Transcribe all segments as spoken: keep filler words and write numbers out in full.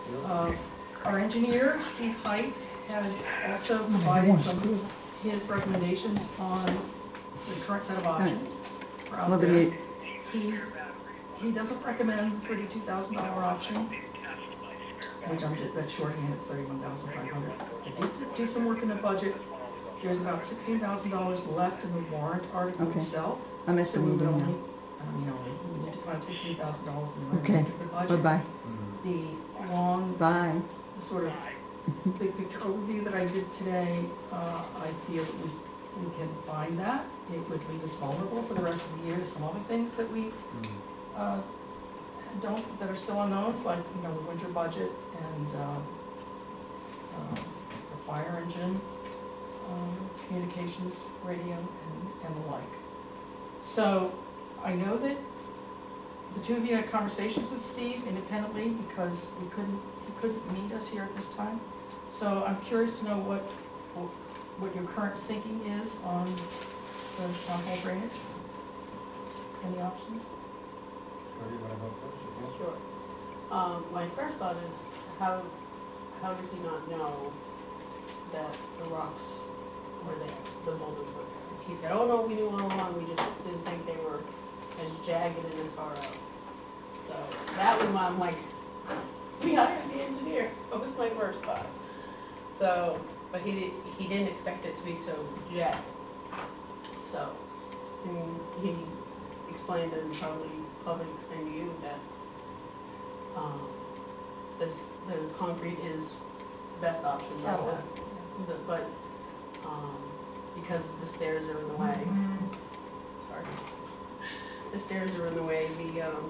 Uh, Our engineer, Steve Height, has also provided some of his recommendations on the current set of options for out Well, the there. mu- He, he doesn't recommend the thirty-two thousand dollar option, which I'm just, that's shorthand, it's thirty-one thousand five hundred. I did do some work in the budget. There's about sixteen thousand dollars left in the warrant article Okay. itself. I missed So the we would meeting only, now. I mean, only, we need to find sixteen thousand dollars in the Okay, remainder of the budget. bye-bye. The long, Bye. sort of big picture overview that I did today, uh, I feel that we, we can find that. It would leave us vulnerable for the rest of the year to some other things that we, uh, don't, that are still unknowns, like, you know, the winter budget and, uh, uh, the fire engine, um, communications, radio, and, and the like. So, I know that the two of you had conversations with Steve independently because we couldn't, he couldn't meet us here at this time. So I'm curious to know what, what your current thinking is on the town hall drainage. Any options? Where do you want to go first? Sure. Um, my first thought is, how, how did he not know that the rocks were there, the boulders were there? He said, oh no, we knew all along, we just didn't think they were as jagged and as far out. So that was why I'm like, we hired the engineer. That was my first thought. So, but he did, he didn't expect it to be so jagged. So, and he explained and probably probably explained to you that um, this the concrete is the best option. But, Cadillac. the, but um, because the stairs are in the way. Sorry. The stairs are in the way. The um,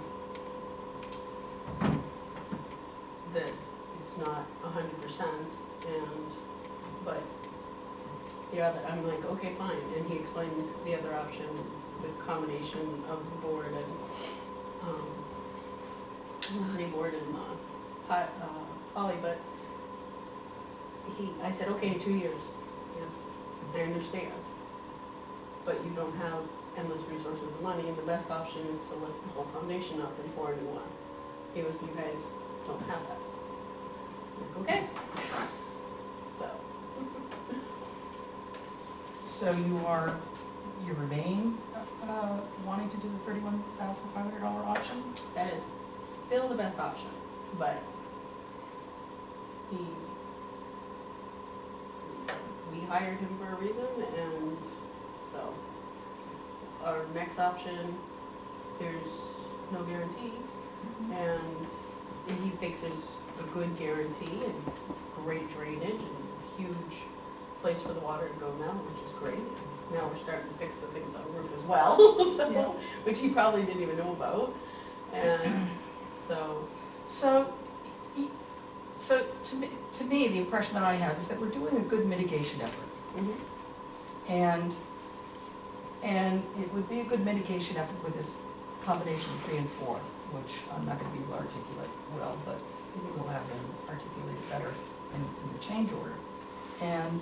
that it's not a hundred percent, and but the other, I'm like, okay, fine. And he explained the other option, the combination of the board and um, the honey board and uh, hot, uh, poly. But he, I said, okay, two years. Yes, I understand. But you don't have endless resources of money, and the best option is to lift the whole foundation up and pour a new one. He goes, you guys don't have that. I'm like, okay. So. So you are, you remain, uh, wanting to do the thirty-one thousand five hundred dollar option? That is still the best option, but he, we hired him for a reason, and so our next option, there's no guarantee, and he thinks there's a good guarantee and great drainage and huge place for the water to go now, which is great. Now we're starting to fix the things on the roof as well, so, Yeah. which he probably didn't even know about, and so. So, y- so to me, to me, the impression that I have is that we're doing a good mitigation effort. Mm-hmm. And, and it would be a good mitigation effort with this combination of three and four, which I'm not gonna be able to articulate well, but we'll have them articulated better in, in the change order. And,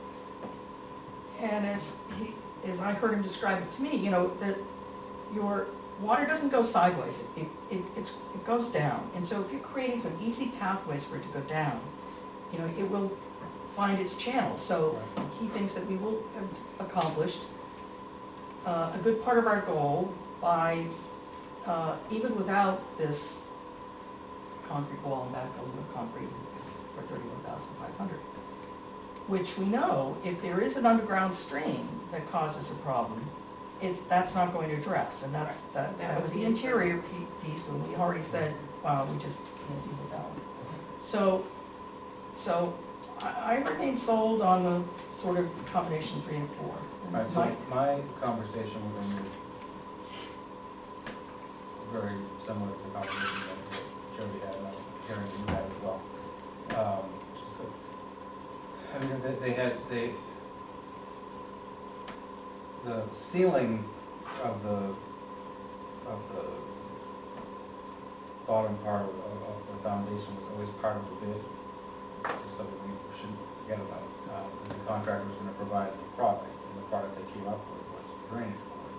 and as he, as I heard him describe it to me, you know, that your water doesn't go sideways, it, it, it, it's, it goes down. And so if you're creating some easy pathways for it to go down, you know, it will find its channel. So he thinks that we will have accomplished uh, a good part of our goal by, uh, even without this concrete wall and backfill with concrete for thirty-one thousand five hundred. Which we know, if there is an underground stream that causes a problem, it's, that's not going to address, and that's, that, that was the interior pe- piece, and we already said, wow, we just can't deal with that one. So, so I, I remain sold on the sort of combination three and four. And Right, Mike? so my conversation with him was very similar to the conversation that Jody had, and I'm hearing you had as well. Um, I mean, they, they had, they, the ceiling of the, of the bottom part of, of the foundation was always part of the bid, just so that we shouldn't forget about it. Uh, the contractor was gonna provide the product, and the product they came up with was drainage board.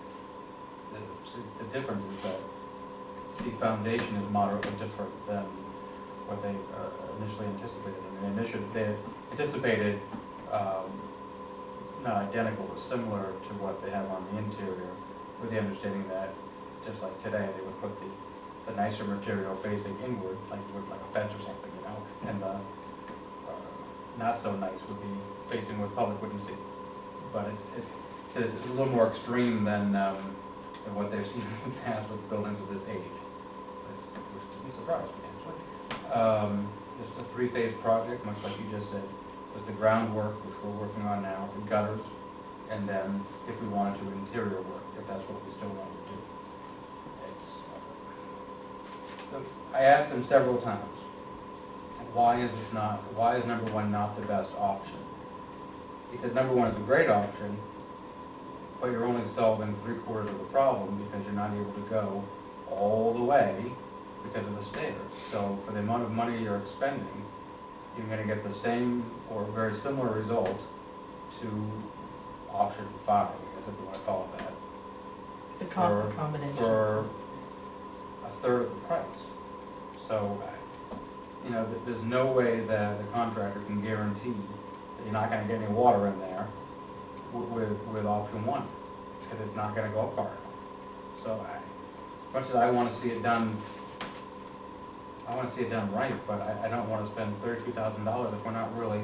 The, the difference is that the foundation is moderately different than what they uh, initially anticipated. I mean, initially, they anticipated, um, not identical, but similar to what they have on the interior, with the understanding that, just like today, they would put the, the nicer material facing inward, like you would like a fence or something, you know, and the uh, not so nice would be facing where the public wouldn't see. But it's, it's, it's a little more extreme than, um, than what they've seen in the past with buildings of this age, which which to be surprised, potentially. Um, it's a three-phase project, much like you just said. There's the groundwork, which we're working on now, the gutters, and then if we wanted to, interior work, if that's what we still want to do. It's, uh, I asked him several times, why is this not, why is number one not the best option? He said number one is a great option, but you're only solving three quarters of the problem because you're not able to go all the way because of the stairs. So for the amount of money you're expending, you're going to get the same or very similar result to option five, I guess if you want to call it that, The com- for- combination. for a third of the price. So, you know, th- there's no way that the contractor can guarantee that you're not going to get any water in there w- with, with option one, because it's not going to go up far enough. So, I, as much as I want to see it done, I want to see it done right, but I, I don't want to spend thirty-two thousand dollars if we're not really,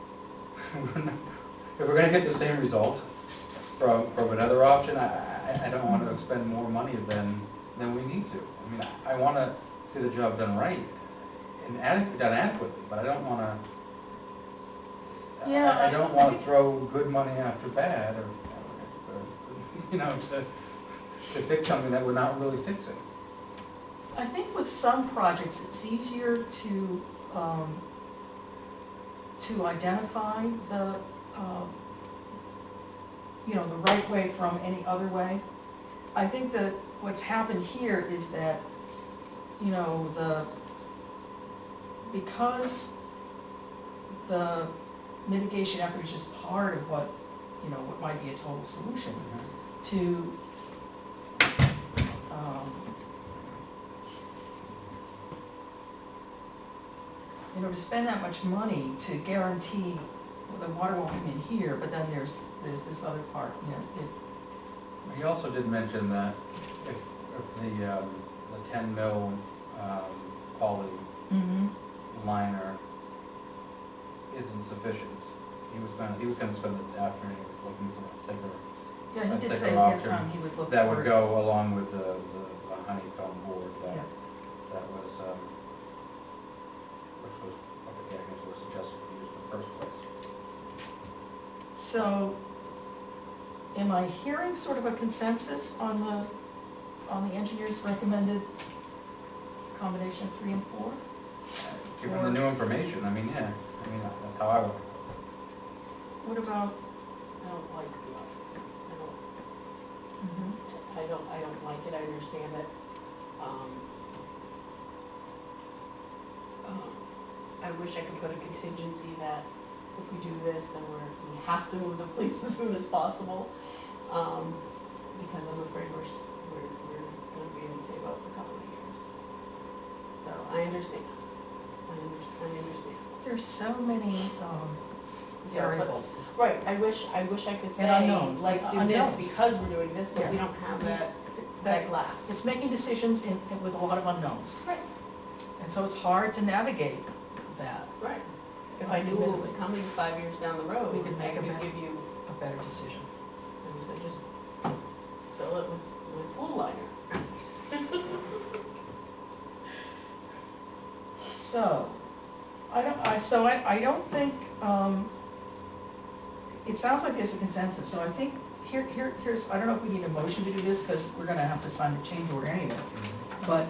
if we're going to get the same result from, from another option, I, I, I don't want to expend more money than, than we need to. I mean, I, I want to see the job done right and adequate, done adequately, but I don't want to, Yeah, I, I I- don't I want to think- throw good money after bad, or, or, you know, to, to fix something that we're not really fixing. I think with some projects, it's easier to, um, to identify the, uh, you know, the right way from any other way. I think that what's happened here is that, you know, the, because the mitigation effort is just part of what, you know, what might be a total solution, to, um, you know, to spend that much money to guarantee well, the water won't come in here, but then there's, there's this other part, you know, it, He also did mention that if, if the, um, the ten mil, um, poly liner isn't sufficient, he was gonna, he was gonna spend the afternoon looking for a thicker, yeah, he a did thicker say ahead of option time he would look for. that would go along with the, the the honeycomb board that, Yeah. that was, um, which was what the Gagners were suggesting to use in the first place. So, am I hearing sort of a consensus on the, on the engineer's recommended combination of three and four? Uh, Given the new information, I mean, yeah, I mean, that's how I would. What about, I don't like the option. I don't, mhm, I don't, I don't like it, I understand it. Um, um, I wish I could put a contingency that if we do this, then we're, we have to move the police as soon as possible. Um, because I'm afraid we're, s- we're, we're gonna be in the same boat for a couple of years. So I understand, I understand, I understand. there's so many, um, Yeah, but- variables. Right, I wish, I wish I could And say, unknowns, let's do unknowns. this because we're doing this, but we Yeah. don't have that, That, that glass. it's making decisions in, in- with a lot of unknowns, Right, and so it's hard to navigate that, right. If I knew what was coming five years down the road, We could make I a could better- give you, a better decision. I just fill it with, with pool liner. So, I don't, I, so I, I don't think, um, it sounds like there's a consensus, so I think, here, here, here's, I don't know if we need a motion to do this, because we're gonna have to sign the change order anyway, but,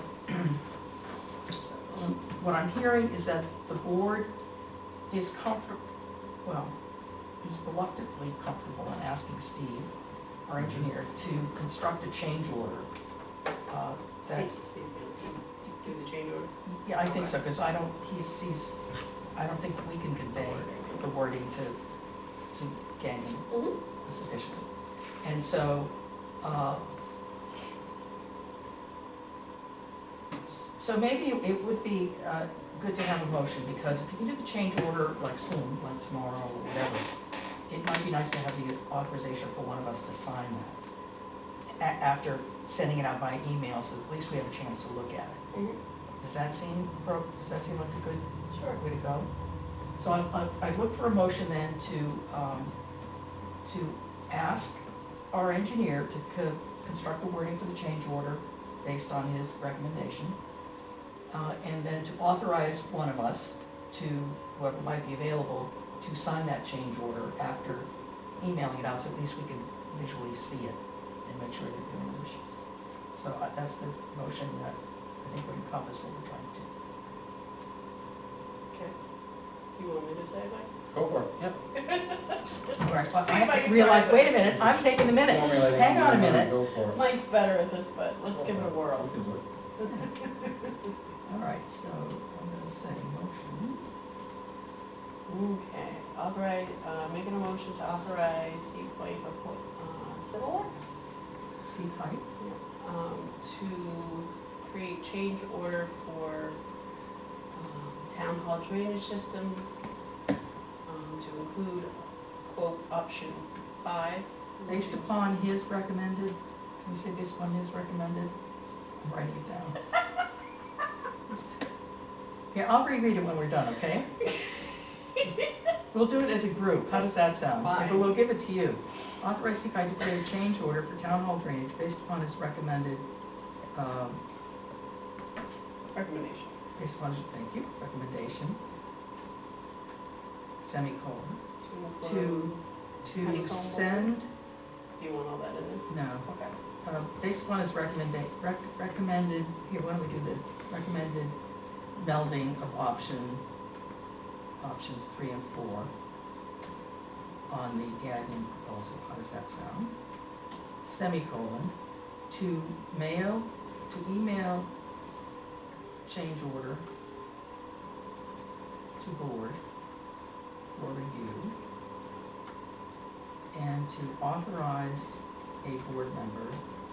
um, what I'm hearing is that the board is comfortable, well, is reluctantly comfortable in asking Steve, our engineer, to construct a change order, uh, that, Steve, Steve's gonna do the change order. yeah, I think so, because I don't, he's, he's, I don't think we can convey the wording to, to Gagnon Mm-hmm. sufficiently. And so, uh, s- so maybe it would be, uh, good to have a motion, because if you can do the change order like soon, like tomorrow or whatever, it might be nice to have the authorization for one of us to sign that a- after sending it out by email, so at least we have a chance to look at it. Mhm. Does that seem, pro- does that seem like a good Sure. way to go? So I, I, I'd look for a motion then to, um, to ask our engineer to co- construct the wording for the change order based on his recommendation. Uh, and then to authorize one of us to, whoever might be available, to sign that change order after emailing it out, so at least we can visually see it and make sure that there are no issues. So uh, that's the motion that I think would encompass what we're trying to do. Okay. Do you want me to say it, Mike? Go for it, yep. All right, well, See if I I can realized, find wait it. a minute, I'm taking the minutes. Formulating Hang on a your mind, minute. Go for it. Mike's better at this, but let's Go give it for a whirl. You can do it. All right, so I'm gonna say motion. Okay, authorize, uh, making a motion to authorize Steve White of, uh, Civil Works, Steve Height. um, to create change order for, um, town hall drainage system, um, to include quote option five. Based upon his recommended, can we say based upon his recommended? I'm writing it down. Yeah, I'll reread it when we're done, okay? We'll do it as a group, how does that sound? Fine. But we'll give it to you. Authorize Steve Hyde to create a change order for town hall drainage based upon his recommended, um, Recommendation. based upon, his- thank you, recommendation, semicolon, To, to, to Honeycomb send, do you want all that in there? no, Okay. uh, based upon his recommenda, rec, recommended, here, why don't we do the recommended melding of option, options three and four on the admin proposal, how does that sound? Semicolon, to mail, to email change order to board for review, and to authorize a board member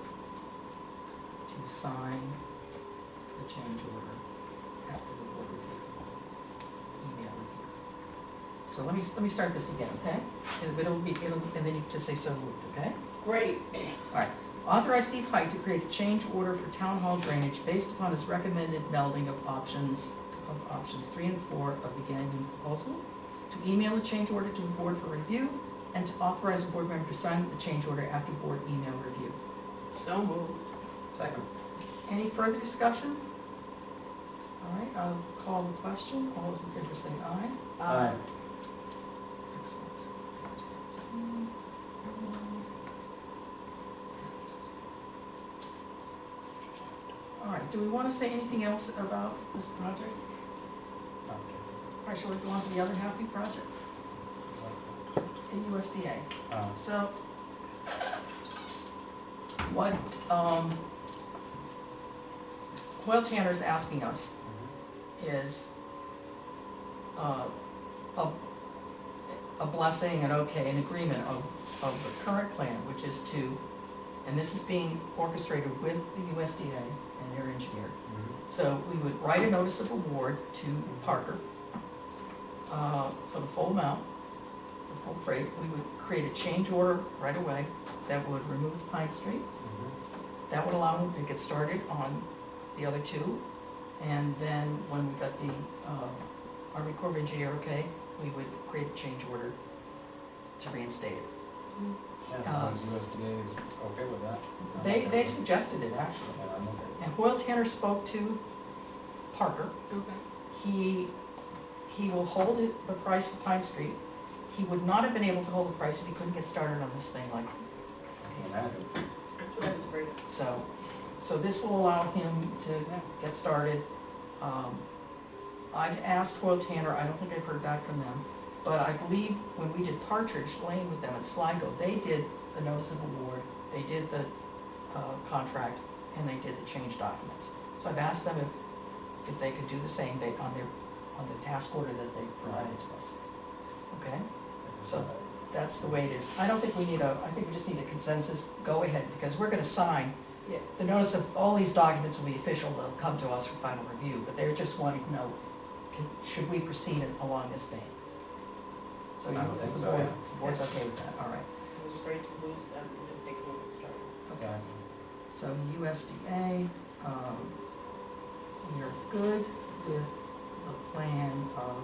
to sign the change order after the board review, email review. So let me, let me start this again, okay? And it'll be, it'll, and then you just say so moved, okay? Great. All right. Authorize Steve Height to create a change order for town hall drainage based upon his recommended melding of options, of options three and four of the Gagnon proposal, to email the change order to the board for review, and to authorize a board member to sign the change order after board email review. So moved. Second. Any further discussion? All right, I'll call the question. All those in favor say aye. Aye. Excellent. All right, do we want to say anything else about this project? Okay. All right, shall we go on to the other happy project, the U S D A? Um, So, what, um, Hoyle Tanner's asking us is, uh, a, a blessing and okay, an agreement of, of the current plan, which is to, and this is being orchestrated with the U S D A and their engineer. mhm. So we would write a notice of award to Parker, uh, for the full amount, the full freight. We would create a change order right away that would remove Pine Street. Mhm. That would allow them to get started on the other two. And then when we got the uh, Army Corps of Engineer okay, we would create a change order to reinstate it. Yeah, as Uh, long as U S D A is okay with that. I'm They, okay they with it. suggested it, actually. And I'm okay. And Hoyle Tanner spoke to Parker. Okay. He, he will hold it, the price of Pine Street. He would not have been able to hold the price if he couldn't get started on this thing like I can imagine. That was great. So, so this will allow him to get started. Um, I've asked Hoyle Tanner, I don't think I've heard back from them, but I believe when we did Partridge Lane with them at Sligo, they did the notice of award, they did the uh, contract, and they did the change documents. So I've asked them if, if they could do the same they, on their, on the task order that they provided to us. Okay? So- That's the way it is. I don't think we need a, I think we just need a consensus go-ahead, because we're gonna sign. Yes. The notice of all these documents will be official, they'll come to us for final review, but they're just wanting to know can, should we proceed in- along this vein? So you, I don't as think the so, board, yeah. the board's okay with that, all right. I'm sorry to lose them if they can't get started. Okay. So, So U S D A, um, we are good with the plan of,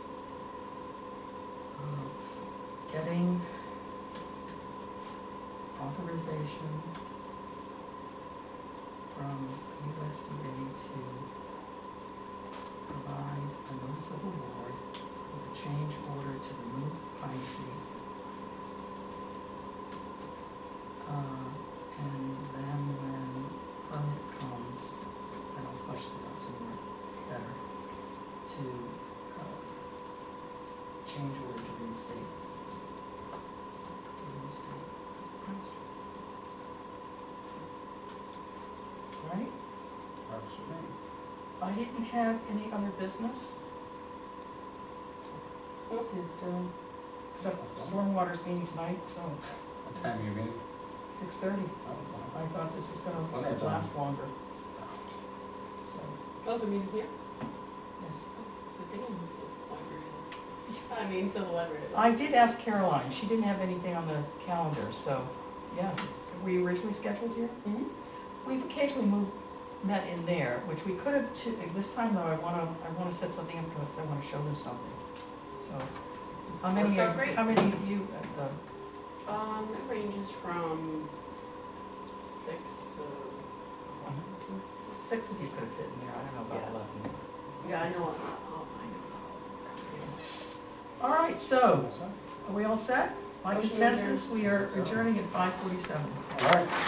uh, getting authorization from U S D A to provide a notice of award with a change order to remove Pine Street. Uh, and then when permit comes, and I'll flush that out some more better, to, uh, change order to reinstate. Reinstate Pine Street. Right? works for me. I didn't have any other business. Did, um, except stormwater's meeting tonight, so What time are you meeting? six thirty. Oh, wow. I thought this was Well, gonna they're done. last longer. So, Oh, the meeting here? yes. The thing is the library. I mean, the library. I did ask Caroline, she didn't have anything on the calendar, so, yeah. Were you originally scheduled here? Mhm. We've occasionally moved, met in there, which we could have, to- this time though, I wanna, I wanna set something up because I wanna show them something. So, how many, Works out of- great. how many of you at the, Um, it ranges from six to, six of you could have fit in there, I don't know about Yeah. eleven. yeah, I know, oh, I know. All right, so, That's all? are we all set? By Motion consensus, we are adjourning at five forty-seven. All right.